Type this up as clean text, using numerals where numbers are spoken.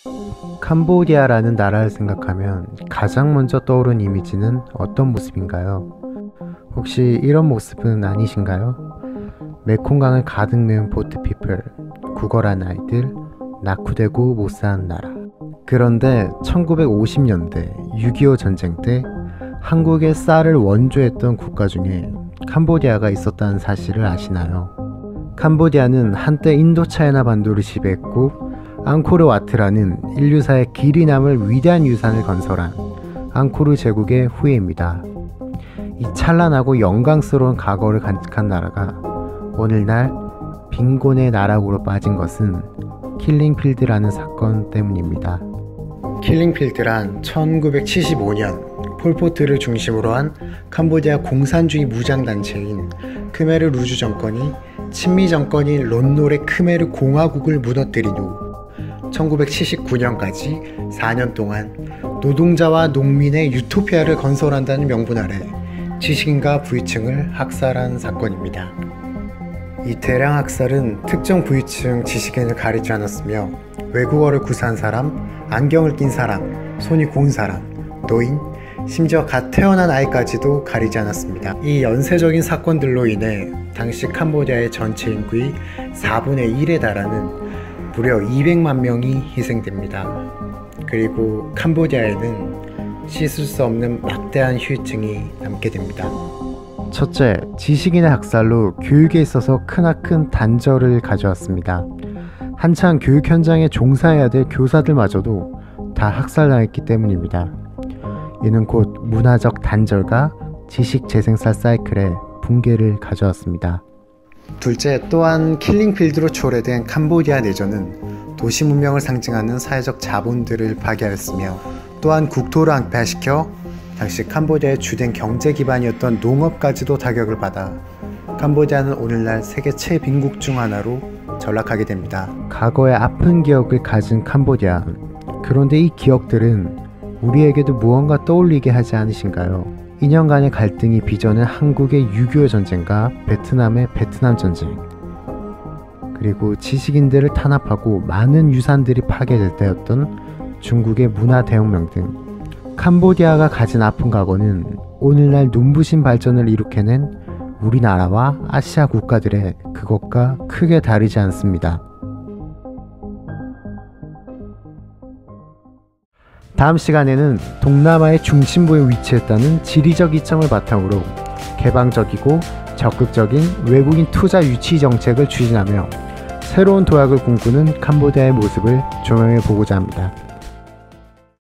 캄보디아라는 나라를 생각하면 가장 먼저 떠오른 이미지는 어떤 모습인가요? 혹시 이런 모습은 아니신가요? 메콩강을 가득 메운 보트피플, 구걸한 아이들, 낙후되고 못 사는 나라. 그런데 1950년대 6.25 전쟁 때 한국의 쌀을 원조했던 국가 중에 캄보디아가 있었다는 사실을 아시나요? 캄보디아는 한때 인도차이나 반도를 지배했고 앙코르와트라는 인류사의 길이 남을 위대한 유산을 건설한 앙코르 제국의 후예입니다. 이 찬란하고 영광스러운 과거를 간직한 나라가 오늘날 빈곤의 나락으로 빠진 것은 킬링필드라는 사건 때문입니다. 킬링필드란 1975년 폴포트를 중심으로 한 캄보디아 공산주의 무장단체인 크메르 루주 정권이 친미 정권인 론노르의 크메르 공화국을 무너뜨린 후 1979년까지 4년 동안 노동자와 농민의 유토피아를 건설한다는 명분 아래 지식인과 부유층을 학살한 사건입니다. 이 대량 학살은 특정 부유층 지식인을 가리지 않았으며 외국어를 구사한 사람, 안경을 낀 사람, 손이 고운 사람, 노인, 심지어 갓 태어난 아이까지도 가리지 않았습니다. 이 연쇄적인 사건들로 인해 당시 캄보디아의 전체 인구의 4분의 1에 달하는 무려 200만 명이 희생됩니다. 그리고 캄보디아에는 씻을 수 없는 막대한 후유증이 남게 됩니다. 첫째, 지식인의 학살로 교육에 있어서 크나큰 단절을 가져왔습니다. 한창 교육 현장에 종사해야 될 교사들마저도 다 학살당했기 때문입니다. 이는 곧 문화적 단절과 지식 재생산 사이클의 붕괴를 가져왔습니다. 둘째, 또한 킬링필드로 초래된 캄보디아 내전은 도시 문명을 상징하는 사회적 자본들을 파괴하였으며 또한 국토를 앙폐시켜 당시 캄보디아의 주된 경제 기반이었던 농업까지도 타격을 받아 캄보디아는 오늘날 세계 최빈국 중 하나로 전락하게 됩니다. 과거의 아픈 기억을 가진 캄보디아. 그런데 이 기억들은 우리에게도 무언가 떠올리게 하지 않으신가요? 2년간의 갈등이 빚어낸 한국의 6.25 전쟁과 베트남의 베트남 전쟁, 그리고 지식인들을 탄압하고 많은 유산들이 파괴될 때였던 중국의 문화 대혁명 등 캄보디아가 가진 아픈 과거는 오늘날 눈부신 발전을 일으켜낸 우리나라와 아시아 국가들의 그것과 크게 다르지 않습니다. 다음 시간에는 동남아의 중심부에 위치했다는 지리적 이점을 바탕으로 개방적이고 적극적인 외국인 투자 유치 정책을 추진하며 새로운 도약을 꿈꾸는 캄보디아의 모습을 조명해 보고자 합니다.